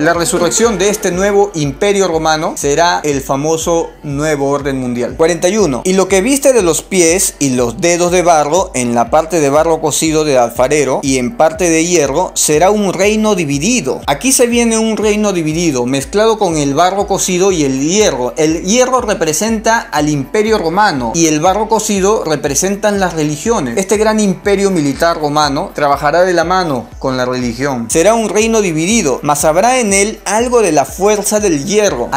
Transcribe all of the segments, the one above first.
La resurrección de este nuevo imperio romano será el famoso nuevo orden mundial. 41. Y lo que viste de los pies y los dedos de barro, en la parte de barro cocido del alfarero y en parte de hierro, será un reino dividido. Aquí se viene un reino dividido, mezclado con el barro cocido y el hierro. El hierro representa al imperio romano y el barro cocido representan las religiones. Este gran imperio militar romano trabajará de la mano con la religión. Será un reino dividido, mas habrá en él algo de la fuerza del hierro,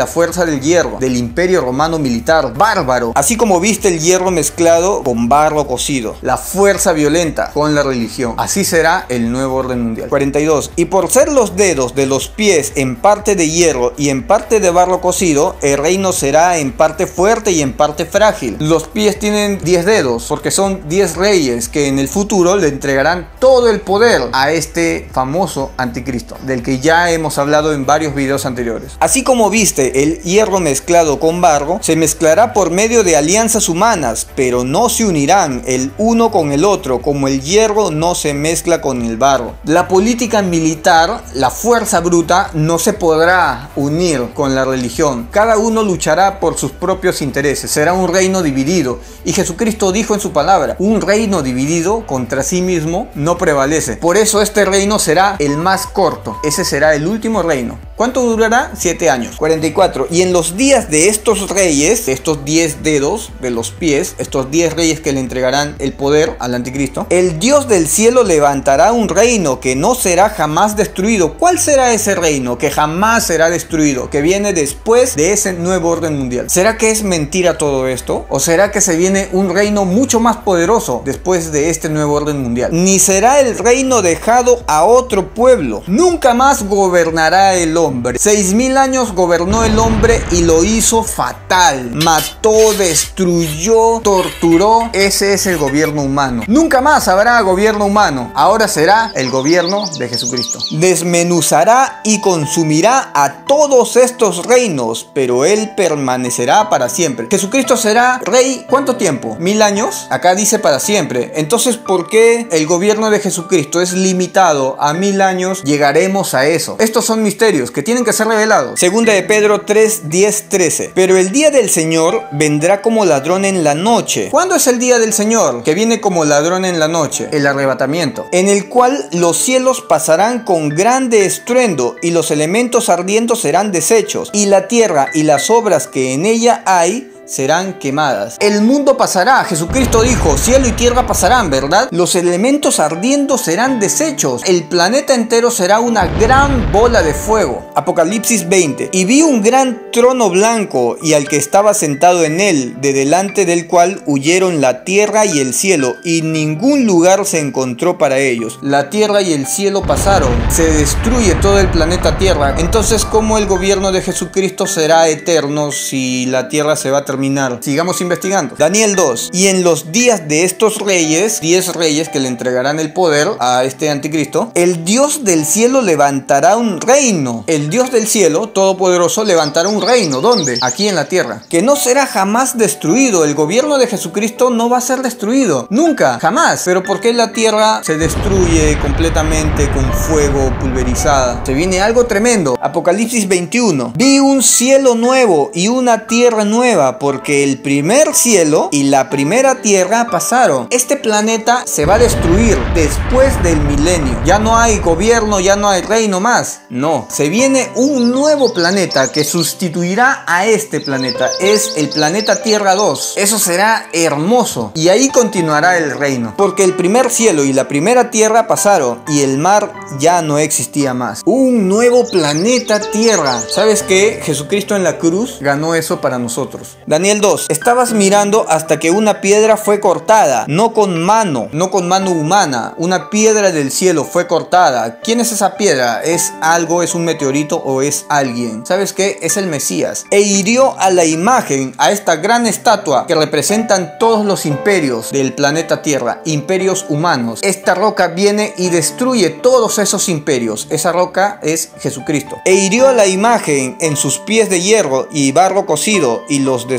del imperio romano militar bárbaro, así como viste el hierro mezclado con barro cocido, la fuerza violenta con la religión. Así será el nuevo orden mundial. 42. Y por ser los dedos de los pies en parte de hierro y en parte de barro cocido, el reino será en parte fuerte y en parte frágil. Los pies tienen 10 dedos porque son 10 reyes que en el futuro le entregarán todo el poder a este famoso anticristo, del que ya hemos hablado en varios videos anteriores. Así como viste el hierro mezclado con barro, se mezclará por medio de alianzas humanas, pero no se unirán el uno con el otro, como el hierro no se mezcla con el barro. La política militar, la fuerza bruta, no se podrá unir con la religión. Cada uno luchará por sus propios intereses. Será un reino dividido. Y Jesucristo dijo en su palabra: un reino dividido contra sí mismo no prevalece. Por eso este reino será el más corto. Ese será el último reino. ¿Cuánto durará? 7 años. 44. Y en los días de estos reyes, de estos 10 dedos de los pies, estos 10 reyes que le entregarán el poder al anticristo, el Dios del cielo levantará un reino que no será jamás destruido. ¿Cuál será ese reino que jamás será destruido, que viene después de ese nuevo orden mundial? ¿Será que es mentira todo esto? ¿O será que se viene un reino mucho más poderoso después de este nuevo orden mundial? Ni será el reino dejado a otro pueblo. Nunca más gobernará el hombre. 6000 años gobernó el hombre y lo hizo fatal. Mató, destruyó, torturó. Ese es el gobierno humano. Nunca más habrá gobierno humano. Ahora será el gobierno de Jesucristo. Desmenuzará y consumirá a todos estos reinos, pero él permanecerá para siempre. Jesucristo será rey, ¿cuánto tiempo? 1000 años. Acá dice para siempre. Entonces, ¿por qué el gobierno de Jesucristo es limitado a 1000 años? Llegaremos a eso. Estos son misterios que tienen que ser revelados. Segunda de Pedro 3, 10, 13. Pero el día del Señor vendrá como ladrón en la noche. ¿Cuándo es el día del Señor que viene como ladrón en la noche? El arrebatamiento, en el cual los cielos pasarán con grande estruendo y los elementos ardiendo serán deshechos, y la tierra y las obras que en ella hay serán quemadas. El mundo pasará. Jesucristo dijo: cielo y tierra pasarán, ¿verdad? Los elementos ardiendo serán deshechos. El planeta entero será una gran bola de fuego. Apocalipsis 20. Y vi un gran trono blanco y al que estaba sentado en él, de delante del cual huyeron la tierra y el cielo, y ningún lugar se encontró para ellos. La tierra y el cielo pasaron. Se destruye todo el planeta Tierra. Entonces, ¿cómo el gobierno de Jesucristo será eterno si la tierra se va a terminar? Sigamos investigando. Daniel 2. Y en los días de estos reyes, 10 reyes que le entregarán el poder a este anticristo, el Dios del cielo levantará un reino. El Dios del cielo, todopoderoso, levantará un reino. ¿Dónde? Aquí en la tierra. Que no será jamás destruido. El gobierno de Jesucristo no va a ser destruido. Nunca, jamás. Pero ¿por qué la tierra se destruye completamente con fuego, pulverizada? Se viene algo tremendo. Apocalipsis 21. Vi un cielo nuevo y una tierra nueva, porque el primer cielo y la primera tierra pasaron. Este planeta se va a destruir después del milenio. Ya no hay gobierno, ya no hay reino más. No, se viene un nuevo planeta que sustituirá a este planeta. Es el planeta Tierra 2. Eso será hermoso. Y ahí continuará el reino. Porque el primer cielo y la primera tierra pasaron y el mar ya no existía más. Un nuevo planeta Tierra. ¿Sabes qué? Jesucristo en la cruz ganó eso para nosotros. Daniel 2. Estabas mirando hasta que una piedra fue cortada, no con mano humana. Una piedra del cielo fue cortada. ¿Quién es esa piedra? ¿Es algo, es un meteorito o es alguien? ¿Sabes qué? Es el Mesías. E hirió a la imagen, a esta gran estatua que representan todos los imperios del planeta Tierra, imperios humanos. Esta roca viene y destruye todos esos imperios. Esa roca es Jesucristo. E hirió a la imagen en sus pies de hierro y barro cocido y los destruyó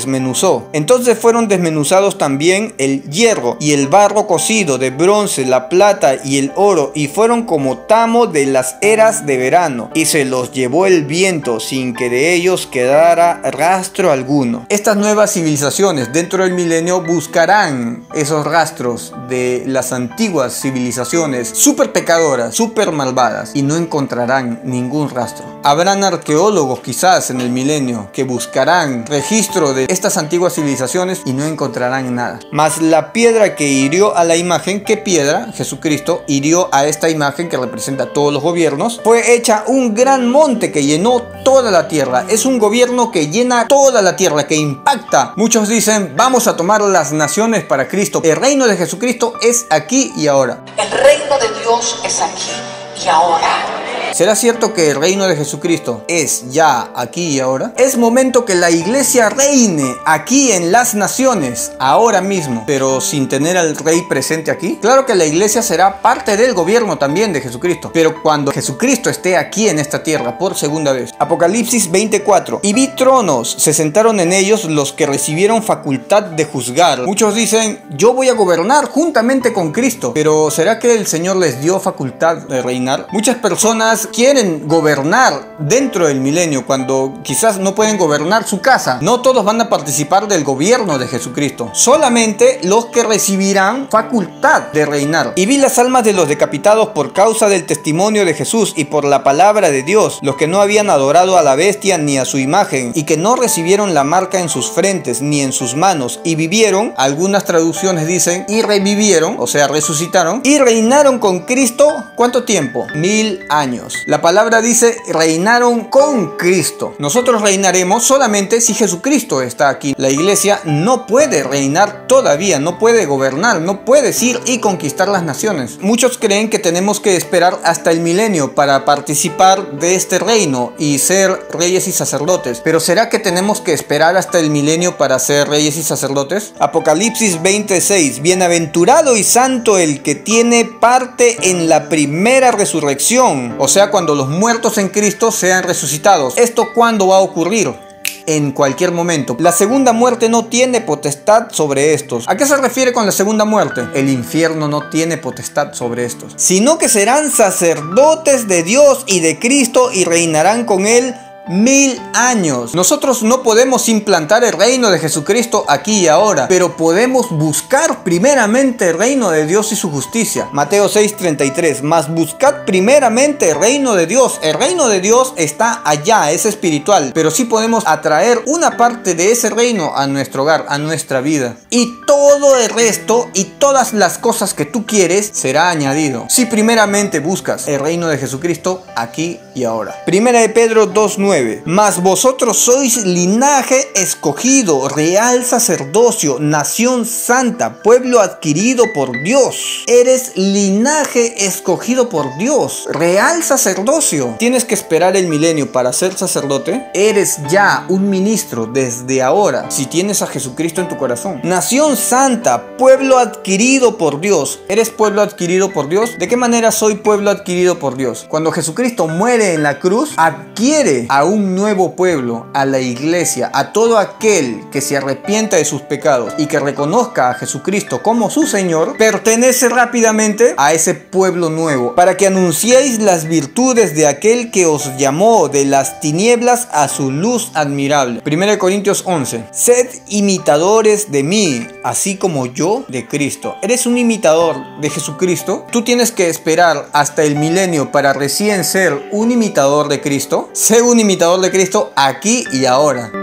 desmenuzó. Entonces fueron desmenuzados también el hierro y el barro cocido, de bronce, la plata y el oro, y fueron como tamo de las eras de verano, y se los llevó el viento sin que de ellos quedara rastro alguno. Estas nuevas civilizaciones dentro del milenio buscarán esos rastros de las antiguas civilizaciones súper pecadoras, súper malvadas, y no encontrarán ningún rastro. Habrán arqueólogos quizás en el milenio que buscarán registro de estas antiguas civilizaciones y no encontrarán nada. Mas la piedra que hirió a la imagen, ¿qué piedra? Jesucristo hirió a esta imagen que representa a todos los gobiernos. Fue hecha un gran monte que llenó toda la tierra. Es un gobierno que llena toda la tierra, que impacta. Muchos dicen, vamos a tomar las naciones para Cristo. El reino de Jesucristo es aquí y ahora. El reino de Dios es aquí y ahora. ¿Será cierto que el reino de Jesucristo es ya aquí y ahora? Es momento que la iglesia reine aquí en las naciones, ahora mismo, pero sin tener al rey presente aquí. Claro que la iglesia será parte del gobierno también de Jesucristo, pero cuando Jesucristo esté aquí en esta tierra por segunda vez. Apocalipsis 24. Y vi tronos, se sentaron en ellos los que recibieron facultad de juzgar. Muchos dicen, yo voy a gobernar juntamente con Cristo, pero ¿será que el Señor les dio facultad de reinar? Muchas personas quieren gobernar dentro del milenio cuando quizás no pueden gobernar su casa. No todos van a participar del gobierno de Jesucristo, solamente los que recibirán facultad de reinar. Y vi las almas de los decapitados por causa del testimonio de Jesús y por la palabra de Dios, los que no habían adorado a la bestia ni a su imagen, y que no recibieron la marca en sus frentes ni en sus manos, y vivieron, algunas traducciones dicen, y revivieron, o sea, resucitaron, y reinaron con Cristo, ¿cuánto tiempo? 1000 años. La palabra dice, reinaron con Cristo. Nosotros reinaremos solamente si Jesucristo está aquí. La iglesia no puede reinar todavía, no puede gobernar, no puede ir y conquistar las naciones. Muchos creen que tenemos que esperar hasta el milenio para participar de este reino y ser reyes y sacerdotes. Pero ¿será que tenemos que esperar hasta el milenio para ser reyes y sacerdotes? Apocalipsis 26. Bienaventurado y santo el que tiene parte en la primera resurrección. O sea, cuando los muertos en Cristo sean resucitados. ¿Esto cuándo va a ocurrir? En cualquier momento. La segunda muerte no tiene potestad sobre estos. ¿A qué se refiere con la segunda muerte? El infierno no tiene potestad sobre estos, sino que serán sacerdotes de Dios y de Cristo y reinarán con él 1000 años. Nosotros no podemos implantar el reino de Jesucristo aquí y ahora, pero podemos buscar primeramente el reino de Dios y su justicia. Mateo 6:33. Mas buscad primeramente el reino de Dios. El reino de Dios está allá, es espiritual, pero sí podemos atraer una parte de ese reino a nuestro hogar, a nuestra vida. Y todo el resto y todas las cosas que tú quieres será añadido si primeramente buscas el reino de Jesucristo aquí y ahora. Primera de Pedro 2:9. Mas vosotros sois linaje escogido, real sacerdocio, nación santa, pueblo adquirido por Dios. Eres linaje escogido por Dios, real sacerdocio. ¿Tienes que esperar el milenio para ser sacerdote? Eres ya un ministro desde ahora, si tienes a Jesucristo en tu corazón. Nación santa, pueblo adquirido por Dios. ¿Eres pueblo adquirido por Dios? ¿De qué manera soy pueblo adquirido por Dios? Cuando Jesucristo muere en la cruz, adquiere a un nuevo pueblo, a la iglesia, a todo aquel que se arrepienta de sus pecados y que reconozca a Jesucristo como su Señor, pertenece rápidamente a ese pueblo nuevo, para que anunciéis las virtudes de aquel que os llamó de las tinieblas a su luz admirable. 1 Corintios 11. Sed imitadores de mí, así como yo de Cristo. ¿Eres un imitador de Jesucristo? ¿Tú tienes que esperar hasta el milenio para recién ser un imitador de Cristo? Sé un imitador de Cristo aquí y ahora.